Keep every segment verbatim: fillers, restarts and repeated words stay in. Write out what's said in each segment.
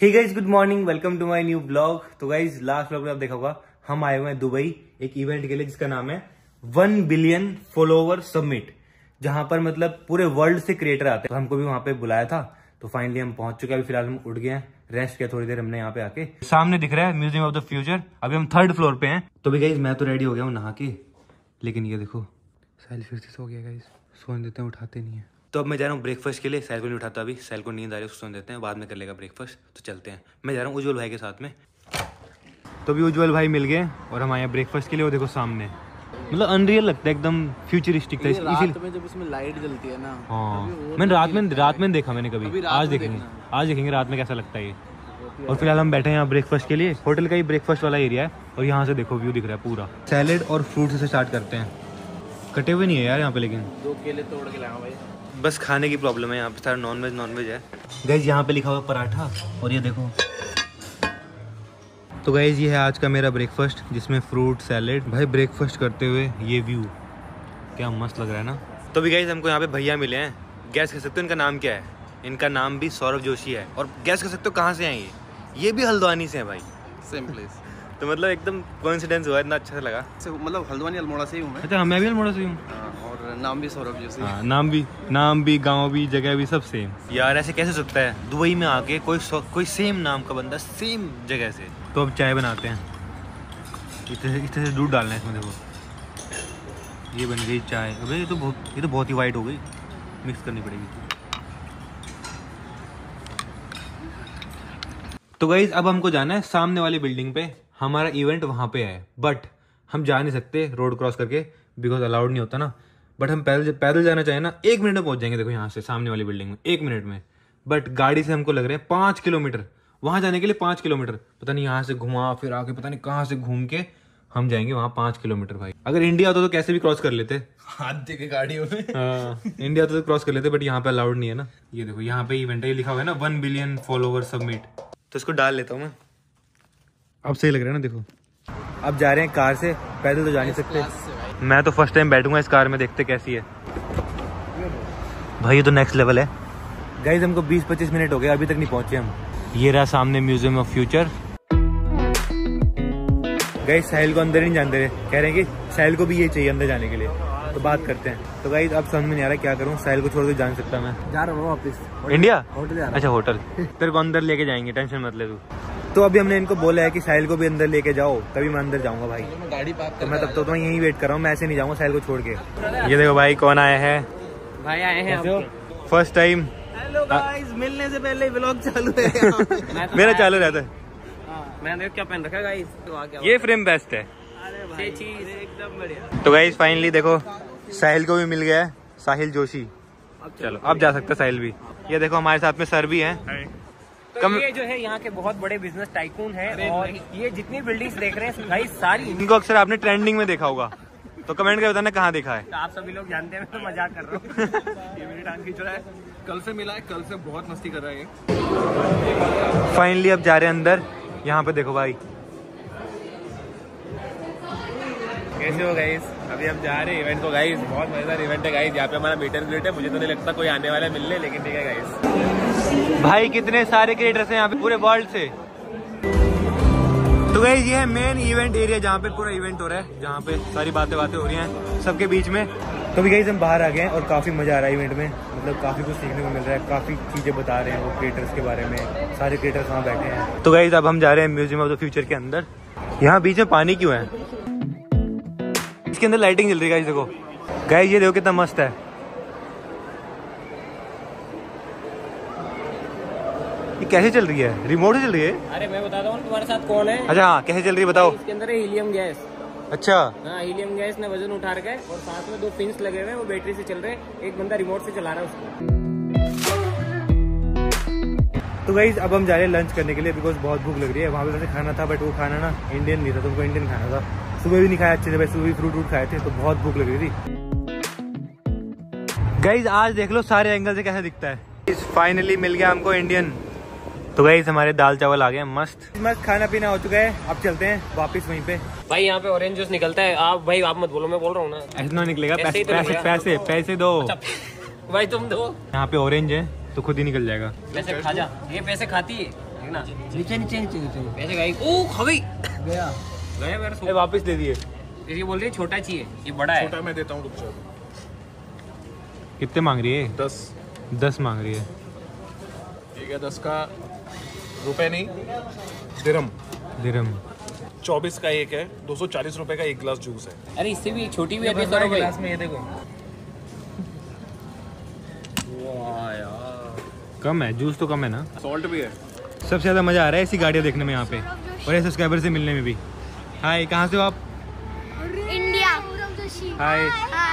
Hey guys, good morning, welcome to my new blog. तो guys last blog में आप देखा होगा हम आए हुए हैं दुबई एक इवेंट के लिए जिसका नाम है वन बिलियन फॉलोवर समिट, जहां पर मतलब पूरे वर्ल्ड से क्रिएटर आते हैं। तो हमको भी वहां पे बुलाया था, तो फाइनली हम पहुंच चुके हैं। अभी फिलहाल हम उठ गए हैं, रेस्ट किया थोड़ी देर हमने यहाँ पे आके। सामने दिख रहा है म्यूजियम ऑफ द फ्यूचर। अभी हम थर्ड फ्लोर पे हैं। तो भी गाइस मैं तो रेडी हो गया हूँ नहा के, लेकिन ये देखो साहिल फिर से सो गया गाइस। सोने देते हैं, उठाते नहीं है। तो अब मैं जा रहा हूँ ब्रेकफास्ट के लिए। साहिल को नहीं उठाता अभी, साहिल को नींद आ रही है, उसको सोने देते हैं, बाद में कर लेगा ब्रेकफास्ट। तो चलते हैं, मैं जा रहा हूँ उज्जवल भाई के साथ में। तो अभी उज्जवल भाई मिल गए और हम आए हैं ब्रेकफास्ट के लिए। वो देखो सामने, मतलब अनरियल लगता है, एकदम फ्यूचरिस्टिक था। रात में जब इसमें लाइट जलती है ना। हाँ, मैंने रात में रात में देखा मैंने कभी। आज देखेंगे आज देखेंगे रात में कैसा लगता है ये। और फिलहाल हम बैठे हैं यहाँ ब्रेकफास्ट के लिए। होटल का ही ब्रेकफास्ट वाला एरिया है और यहाँ से देखो व्यू दिख रहा है पूरा। सैलेड और फ्रूट से स्टार्ट करते हैं। कटे हुए नहीं है यार यहाँ पे, लेकिन दो केले तोड़ के लाया भाई। बस खाने की प्रॉब्लम है यहाँ पे, सारा नॉन वेज नॉन वेज है गाइज। यहाँ पे लिखा हुआ पराठा और ये देखो। तो गाइज ये है आज का मेरा ब्रेकफास्ट, जिसमें फ्रूट सैलेड। भाई ब्रेकफास्ट करते हुए ये व्यू क्या मस्त लग रहा है ना। तो भी गाइज हमको यहाँ पे भैया मिले हैं। गैस कर सकते हो इनका नाम क्या है? इनका नाम भी सौरभ जोशी है। और गैस कर सकते हो कहाँ से आए ये? ये भी हल्द्वानी से है भाई, सेम प्लेस। तो मतलब एकदम कोइंसिडेंस हुआ, इतना अच्छा लगा। मतलब हल्द्वानी अल्मोड़ा से ही हूँ मैं। अच्छा, मैं भी अल्मोड़ा से हूँ। और नाम भी सौरभ जोशी। हाँ, नाम भी नाम भी गांव भी जगह भी सब सेम। यार ऐसे कैसे सकता है दुबई में आके कोई कोई सेम नाम का बंदा सेम जगह से। तो अब चाय बनाते हैं। इतने इतने से दूध डालना है इसमें, देखो ये बन गई चाय। अबे ये तो बहुत ये तो बहुत ही वाइट हो गई, मिक्स करनी पड़ेगी। तो गाइज अब हमको जाना है सामने वाली बिल्डिंग पे। हमारा इवेंट वहाँ पे है, बट हम जा नहीं सकते रोड क्रॉस करके, बिकॉज अलाउड नहीं होता ना। बट हम पैदल पैदल जाना चाहें ना, एक मिनट में पहुंच जाएंगे। देखो यहाँ से सामने वाली बिल्डिंग में एक मिनट में। बट गाड़ी से हमको लग रहे हैं पाँच किलोमीटर वहाँ जाने के लिए। पाँच किलोमीटर पता नहीं यहाँ से घुमा फिर आके पता नहीं कहाँ से घूम के हम जाएंगे वहाँ पाँच किलोमीटर। भाई अगर इंडिया होता तो कैसे भी क्रॉस कर लेते, हाथ दे के गाड़ियों में। हाँ, इंडिया होता तो क्रॉस कर लेते, बट यहाँ पे अलाउड नहीं है ना। ये देखो यहाँ पे इवेंट है, लिखा हुआ है ना वन बिलियन फॉलोवर समिट। तो इसको डाल लेता हूँ मैं। अब सही लग रहा है ना, देखो। अब जा रहे हैं कार से, पैदल तो जा नहीं सकते। मैं तो फर्स्ट टाइम बैठूंगा इस कार में, देखते कैसी है। भाई ये तो नेक्स्ट लेवल है गाइज। हमको बीस पच्चीस मिनट हो गए, अभी तक नहीं पहुंचे हम। ये रहा सामने museum of future. Guys Sahil को अंदर नहीं जाने दे रहे, कह रहे हैं कि साहिल को भी ये चाहिए अंदर जाने के लिए। तो बात करते हैं। तो गाइज अब समझ में नहीं आ रहा क्या करूँ, साहिल को छोड़ के जा नहीं सकता मैं। जा रहा हूँ वापस इंडिया। होटल। अच्छा होटल, तेरे को अंदर लेके जाएंगे, टेंशन मत ले तू। तो अभी हमने इनको बोला है कि साहिल को भी अंदर लेके जाओ, तभी मैं अंदर जाऊंगा भाई। गाड़ी पार्क तो मैं तब तो, तो मैं यहीं वेट कर रहा हूँ, मैं ऐसे नहीं जाऊंगा साहिल को छोड़ के। ये देखो भाई कौन आए हैं। भाई आए हैं फर्स्ट टाइम। हेलो गाइस, मिलने से पहले व्लॉग चालू है। मेरा चालू रहता है। मैंने क्या पहन रखा गाइस? तो आ गया ये फ्रेम बेस्ट है। अरे भाई चीज एकदम बढ़िया। तो गाइस फाइनली देखो साहिल को भी मिल गया है, साहिल जोशी। चलो अब जा सकता है साहिल भी। ये देखो हमारे साथ में सर भी हैं। तो कम... ये जो है यहाँ के बहुत बड़े बिजनेस टाइकून है, और ये जितनी बिल्डिंग्स देख रहे हैं भाई सारी, इनको अक्सर आपने ट्रेंडिंग में देखा होगा, तो कमेंट करके बताना कहाँ देखा है। तो आप सभी लोग जानते हैं, मैं तो मजाक कर रहा हूँ। ये मेरी टांग खींच रहा है, कल से मिला है, कल से बहुत मस्ती कर रहा है। फाइनली अब जा रहे हैं अंदर। यहाँ पे देखो भाई कैसे हो गाइस। अभी हम जा रहे हैं इवेंट को गाइस, बहुत मजेदार इवेंट है गाइस। यहाँ पे हमारा मीट एंड ग्रीट है। मुझे तो नहीं लगता कोई आने वाला है मिलने, लेकिन ठीक है गाइस। भाई कितने सारे क्रिएटर्स हैं यहाँ पे पूरे वर्ल्ड से। तो गाइस ये है मेन इवेंट एरिया, जहाँ पे पूरा इवेंट हो रहा है, जहाँ पे सारी बातें बातें हो रही हैं सबके बीच में। तो भी गाइस हम बाहर आ गए हैं और काफी मजा आ रहा है इवेंट में। मतलब काफी कुछ सीखने को मिल रहा है, काफी चीजें बता रहे हैं वो क्रिएटर्स के बारे में। सारे क्रिएटर्स वहाँ बैठे हैं। तो गाइस अब हम जा रहे हैं म्यूजियम ऑफ द फ्यूचर के अंदर। यहाँ बीच में पानी क्यों है? इसके अंदर लाइटिंग जल रही है गाइस, देखो गाइस ये देखो कितना मस्त है। ये कैसे चल रही है? रिमोट से चल रही है? अरे मैं बताता हूँ तुम्हारे साथ कौन है। अच्छा हाँ, कैसे चल रही है बताओ। इसके अंदर है हीलियम गैस। अच्छा हाँ, हीलियम गैस ने वजन उठा रखा है, और साथ में दो पिंस लगे हुए हैं, वो बैटरी से चल रहे हैं। एक बंदा रिमोट से चला रहा है उसको। तो गाइस अब हम जा रहे हैं लंच करने के लिए, बिकॉज बहुत भूख लग रही है। वहाँ पे वैसे खाना था, बट वो खाना ना इंडियन नहीं था, तो उनको इंडियन खाना था। सुबह भी नहीं खाया अच्छे से, सुबह भी फ्रूट व्रूट खाए थे, तो बहुत भूख लग रही थी। गाइस आज देख लो सारे एंगल से कैसा दिखता है। फाइनली मिल गया हमको इंडियन। तो गाइस हमारे दाल चावल आ गए, मस्त मस्त खाना पीना हो चुका है। अब चलते हैं वापस वहीं पे। भाई यहाँ पे ऑरेंज जूस निकलता है। आप भाई आप मत बोलो, मैं बोल रहा हूँ ना। ऐसा निकलेगा, पैसे तो पैसे पैसे पैसे दो। भाई तुम दो। यहाँ पे ऑरेंज है तो खुद ही निकल जाएगा। पैसे खा जा, ये पैसे खाती है। देखना नीचे नीचे नीचे नीचे ऐसे गाइस। ओ खा गई गया गया मेरा सो वापस दे दिए। ये बोल रही है छोटा चाहिए, ये बड़ा है। छोटा मैं देता हूँ, रुक जाओ। कितने मांग रही है? दस दस मांग रही है। ठीक है, दस का रुपए नहीं, दिरहम। दिरहम। चौबीस का एक है, दो सौ चालीस रुपए का एक गिलास जूस है। अरे इससे भी छोटी भी आती है गिलास में, ये देखो। वाह यार कम है, जूस तो कम है ना। सॉल्ट भी है। सबसे ज्यादा मजा आ रहा है ऐसी गाड़ियाँ देखने में यहाँ पे, और ऐसे सब्सक्राइबर से मिलने में भी। हाय, कहाँ से हो आप? इंडिया। हाय।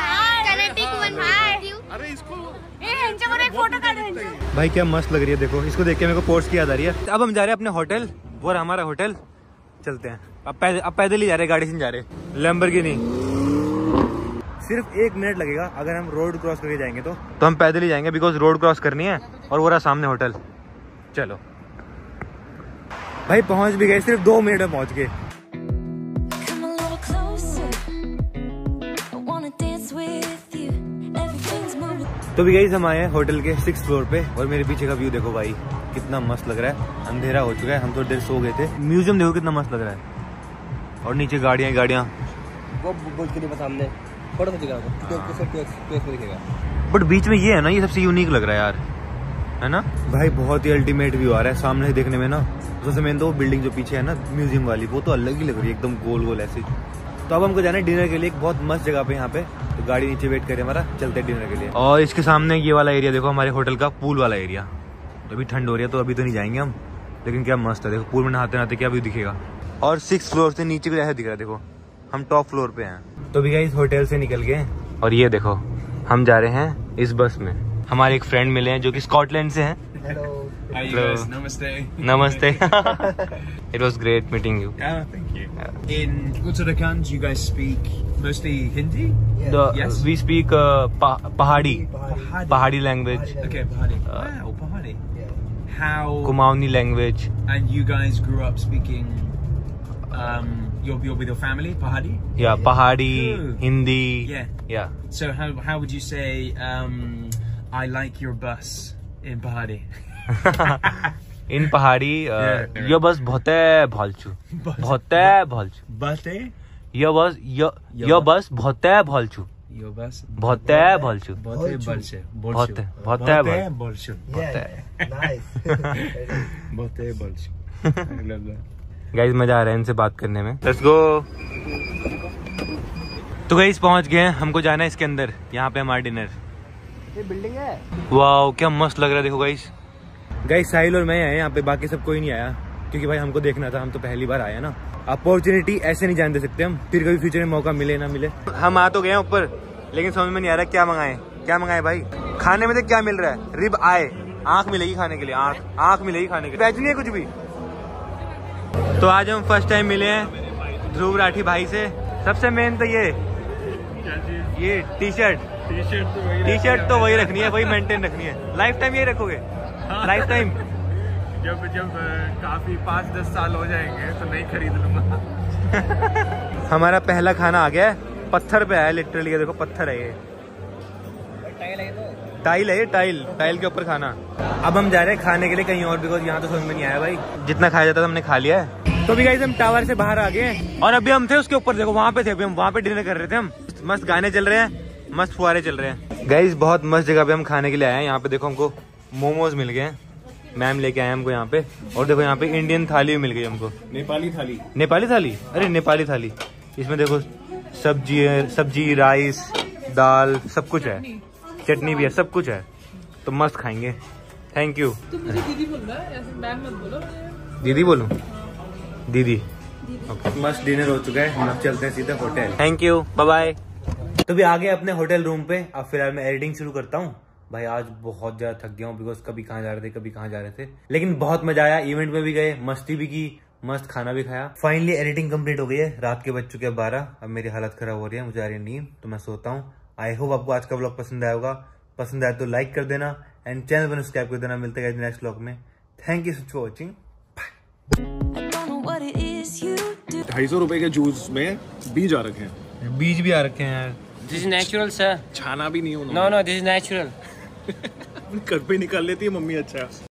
अरे इसको एक फोटो काट रहे हैं। भाई क्या मस्त लग रही है, देखो इसको देख के मेरे को पोर्ट्स की याद आ रही है। अब हम जा रहे हैं अपने होटल, वो रहा हमारा होटल। चलते हैं। अब पैदल अब पैदल ही जा रहे हैं, गाड़ी से नहीं जा रहे। लैम्बोर्गिनी। सिर्फ एक मिनट लगेगा अगर हम रोड क्रॉस करके जाएंगे तो तो हम पैदल ही जाएंगे, बिकॉज रोड क्रॉस करनी है। और वो रहा सामने होटल। चलो भाई पहुंच भी गए, सिर्फ दो मिनट में पहुंच गए। तो भी गाइस हम आए हैं होटल के सिक्स फ्लोर पे, और मेरे पीछे का व्यू देखो भाई, कितना मस्त लग रहा है। अंधेरा हो चुका है, हम थोड़ी देर सो गए थे। म्यूजियम देखो कितना मस्त लग रहा है, और नीचे गाड़ियां गाड़ियां। वो बोल के सामने फोटो दिखेगा। बट बीच में ये है ना, ये सबसे यूनिक लग रहा है यार, है ना भाई। बहुत ही अल्टीमेट व्यू आ रहा है सामने से देखने में ना। सबसे मेन तो वो बिल्डिंग जो पीछे है ना म्यूजियम वाली, वो तो अलग ही लग रही है, एकदम गोल गोल ऐसी। तो अब हमको जाना है डिनर के लिए एक बहुत मस्त जगह पे यहाँ पे। तो गाड़ी नीचे वेट करे हमारा, चलते हैं डिनर के लिए। और इसके सामने ये वाला एरिया देखो, हमारे होटल का पूल वाला एरिया। तो अभी ठंड हो रही है तो अभी तो नहीं जाएंगे हम, लेकिन क्या मस्त है देखो, पूल में नहाते नहाते क्या व्यू दिखेगा। और सिक्स फ्लोर से नीचे भी ऐसा दिख रहा है, देखो हम टॉप फ्लोर पे हैं। तो भी गाइस होटल से निकल गए, और ये देखो हम जा रहे हैं इस बस में। हमारे एक फ्रेंड मिले हैं जो कि स्कॉटलैंड से हैं। Hi you guys, namaste. नमस्ते। It was great meeting you. Yeah, thank you. In Uttarakhand, you guys speak mostly Hindi? The, Yes. We speak uh, pa Pahadi, Pahadi. Pahadi language, Okay, Pahadi. Wow, Pahadi. How? Kumaoni language. And you guys grew up speaking? Um, you're you're with your family, Pahadi. Yeah, Pahadi, Good. Hindi. Yeah. Yeah. So how how would you say? Um, I like your bus in Pahadi. In Pahadi, uh, Yeah. your bus बहुत है भालचू, बहुत है भालचू। Bate? Your bus, your your bus बहुत है भालचू, Your bus? बहुत है भालचू, Bote bolche. बहुत है बहुत है भाल- bolche. बहुत है। Bote bolche. I love that. Guys मजा आ रहा है इनसे बात करने में। Let's go. तो गाइस पहुंच गए हैं, हमको जाना है इसके अंदर, यहाँ पे हमारा डिनर। ये बिल्डिंग है। वाओ क्या मस्त लग रहा है, देखो गाइस। गाइस साहिल और मैं आए यहाँ पे, बाकी सब कोई नहीं आया, क्योंकि भाई हमको देखना था, हम तो पहली बार आए हैं ना। अपॉर्चुनिटी ऐसे नहीं जान दे सकते हम, फिर कभी फ्यूचर में मौका मिले ना मिले। हम आ तो गए ऊपर, लेकिन समझ में नहीं आ रहा क्या मंगाए, क्या मंगाए भाई। खाने में तो क्या मिल रहा है, रिब आए, आंख मिलेगी खाने के लिए, आंख आंख मिलेगी खाने के लिए, वेज नहीं है कुछ भी। तो आज हम फर्स्ट टाइम मिले हैं ध्रुव राठी भाई से। सबसे मेन तो ये ये टी शर्ट टी शर्ट तो वही टी शर्ट तो वही रखनी है, वही मेंटेन रखनी है। लाइफ टाइम यही रखोगे? Lifetime? जब जब काफी पाँच दस साल हो जाएंगे तो नहीं खरीद लूंगा। हमारा पहला खाना आ गया है, पत्थर पे आया लिटरली, ये देखो पत्थर है, ये टाइल है, ये टाइल टाइल के ऊपर खाना। अब हम जा रहे हैं खाने के लिए कहीं और, बिकॉज यहाँ तो समझ में नहीं आया भाई, जितना खाया जाता था हमने खा लिया है। तो भी गाइस हम टावर से बाहर आ गए हैं, और अभी हम थे उसके ऊपर, देखो वहाँ पे थे, अभी हम वहाँ पे डिनर कर रहे थे। हम मस्त गाने चल रहे हैं, मस्त फुहारे चल रहे हैं। गाइस बहुत मस्त जगह पे हम खाने के लिए आए हैं। यहाँ पे देखो हमको मोमोज मिल गए हैं, मैम लेके आए हमको यहाँ पे। और देखो यहाँ पे इंडियन थाली भी मिल गई हमको, नेपाली थाली। नेपाली थाली, अरे नेपाली थाली। इसमें देखो सब्जी है, सब्जी, राइस, दाल, सब कुछ है, चटनी भी है, सब कुछ है। तो मस्त खाएंगे। Thank you. तो मुझे दीदी बोलना है, ऐसे मैम मत बोलो। दीदी बोलूं? दीदी। ओके। मस्त डिनर हो चुका है, हम चलते हैं सीधे hotel. Thank you, bye bye. तो भी आ गए अपने होटल रूम पे। अब फिलहाल मैं एडिटिंग शुरू करता हूँ। भाई आज बहुत ज्यादा थक गया हूँ, बिकॉज कभी कहाँ जा रहे थे कभी कहाँ जा रहे थे, लेकिन बहुत मजा आया। इवेंट में भी गए, मस्ती भी की, मस्त खाना भी खाया। फाइनली एडिटिंग कंप्लीट हो गई है। रात के बज चुके हैं बारह। अब मेरी हालत खराब हो रही है, मुझे आ रही है नींद, तो मैं सोता हूँ। आई होप आपको आज का ब्लॉग पसंद आया होगा। पसंद आया तो लाइक कर देना एंड चैनल पर सब्सक्राइब कर देना। मिलते हैं नेक्स्ट ब्लॉग में। Thank you so much for watching. ढाई सौ रुपए के जूस में बीज आ रखे हैं। बीज भी आ रखे हैं यार। This is natural sir. छाना भी नहीं उन्होंने। No no this is natural. घर पे निकाल लेती है मम्मी। अच्छा